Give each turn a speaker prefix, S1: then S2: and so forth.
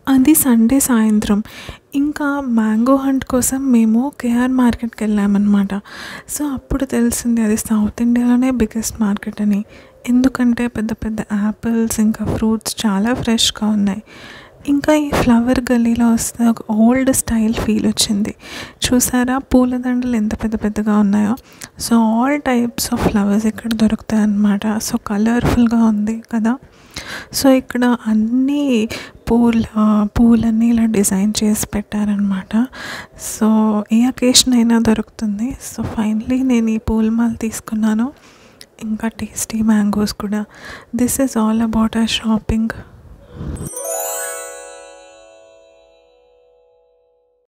S1: అది సండే సాయంత్రం. ఇంకా మ్యాంగో హంట్ కోసం మేము కేఆర్ మార్కెట్‌కి వెళ్ళామన్నమాట. సో, అప్పుడు తెలిసింది అది సౌత్ ఇండియాలోనే బిగ్గెస్ట్ మార్కెట్ అని. ఎందుకంటే పెద్ద పెద్ద యాపిల్స్ ఇంకా ఫ్రూట్స్ చాలా ఫ్రెష్‌గా ఉన్నాయి. ఇంకా ఈ ఫ్లవర్ గల్లీలో వస్తే ఒక ఓల్డ్ స్టైల్ ఫీల్ వచ్చింది. చూసారా పూలదండలు ఎంత పెద్ద పెద్దగా ఉన్నాయో. So, all types of flowers ఇక్కడ దొరుకుతాయన్నమాట. సో, కలర్ఫుల్గా ఉంది కదా. సో, ఇక్కడ అన్నీ పూలన్నీ ఇలా డిజైన్ చేసి పెట్టారనమాట. సో, ఏ అకేషన్ అయినా దొరుకుతుంది. సో, ఫైనలీ నేను ఈ పూలమాల తీసుకున్నాను. ఇంకా టేస్టీ మ్యాంగోస్ కూడా. This is all about our shopping.